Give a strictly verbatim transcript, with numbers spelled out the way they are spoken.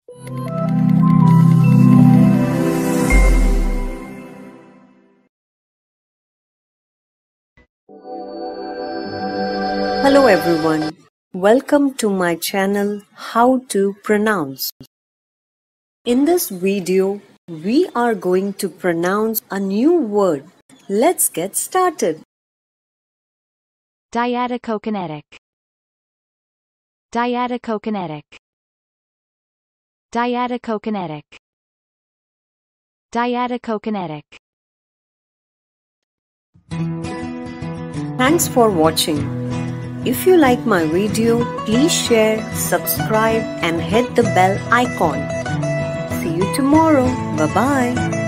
Hello everyone, welcome to my channel How to Pronounce. In this video, we are going to pronounce a new word. Let's get started. Diadochokinetic. Diadochokinetic. Diadochokinetic. Diadochokinetic. Thanks for watching. If you like my video, please share, subscribe and hit the bell icon. See you tomorrow. Bye-bye.